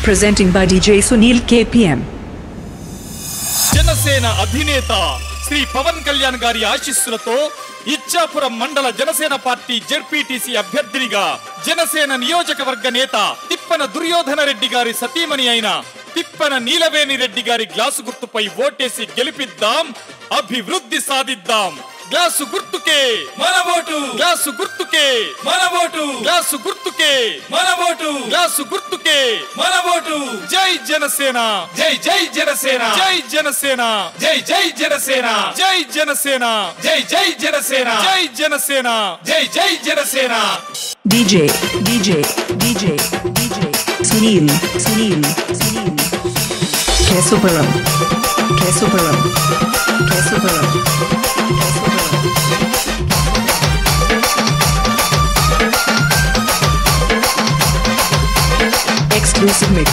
Presenting by DJ Sunil KPM. Jana Sena अधिनेता Shri Pawan कल्याण गारी आशीस्సులతో ఇచ్చాపురం మండల జనసేన పార్టీ జెడ్పీటీసీ అభ్యర్థినిగా జనసేన నియోజకవర్గ నేత తిప్పన దుర్యోధన రెడ్డి గారి సతీమణి అయిన తిప్పన నీలవేణి రెడ్డి గారి గ్లాసు గుర్తుపై ఓటేసి గెలిపిద్దాం, అభివృద్ధి సాధిద్దాం. గ్లాసు గుర్తుకే మన ఓటు, గ్లాసు గుర్తుకే మన ఓటు, గ్లాసు గుర్తుకే మన ఓటు, గ్లాసు గుర్తుకే మన ఓటు. జై జనసేన, జై జై జనసేన, జై జనసేన, జై జై జనసేన, జై జనసేన, జై జై జనసేన, జై జనసేన, జై జై Janasena. DJ Sunil Kesuparam. Exclusive mix.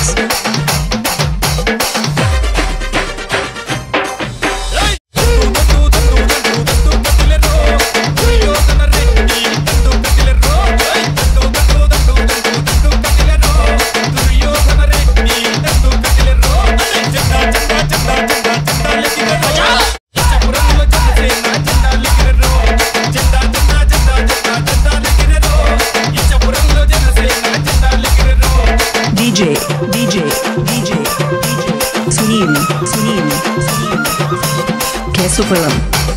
DJ Sunil Kesuparam.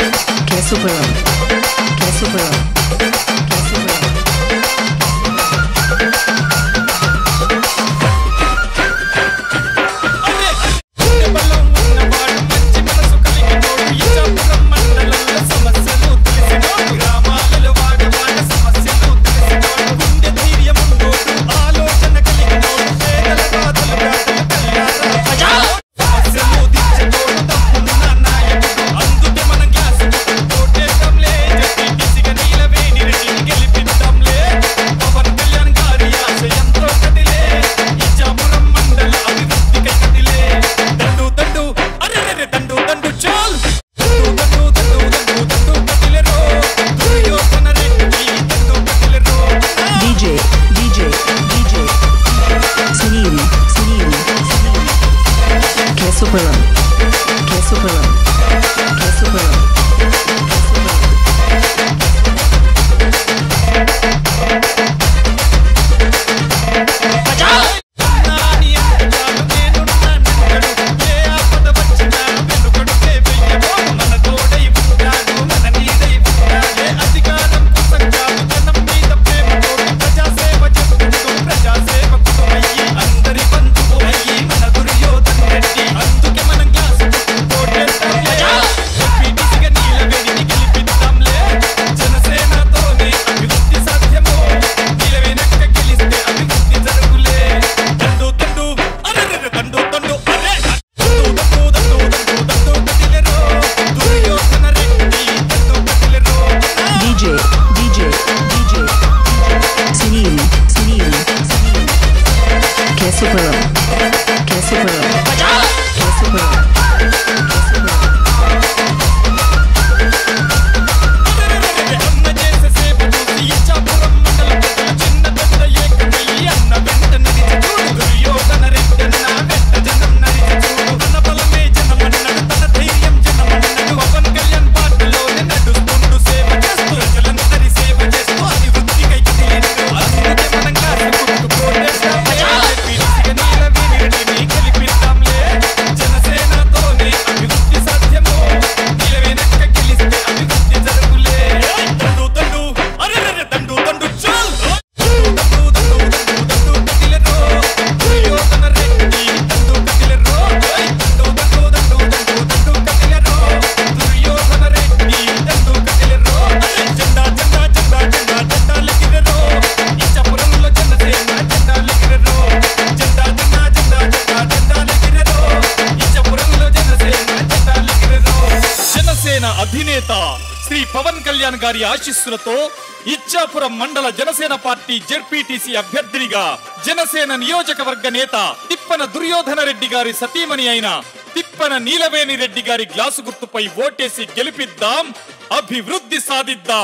అధినేత శ్రీ పవన్ కళ్యాణ్ గారి ఆశీస్సులతో ఇచ్చాపురం మండల జనసేన పార్టీ జెడ్పీటీసీ అభ్యర్థినిగా జనసేన నియోజకవర్గ నేత తిప్పన దుర్యోధన రెడ్డి గారి సతీమణి అయిన తిప్పన నీలవేణి రెడ్డి గారి గ్లాసు గుర్తుపై ఓటేసి గెలిపిద్దాం, అభివృద్ధి సాధిద్దాం.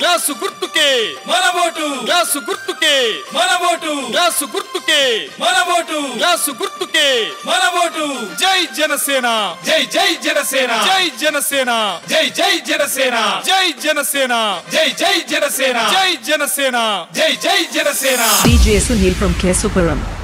గ్లాసు గుర్తుకే మన ఓటు, గ్లాసు గుర్తుకే మన ఓటు, గ్లాసు గుర్తుకే మన ఓటు, గ్లాసు గుర్తుకే మన ఓటు. జై జనసేన, జై జై జనసేన, జై జనసేన, జై జై జనసేన, జై జనసేన, జై జై జనసేన, జై జనసేన, జై జై Janasena. DJ Sunil from Kesupuram.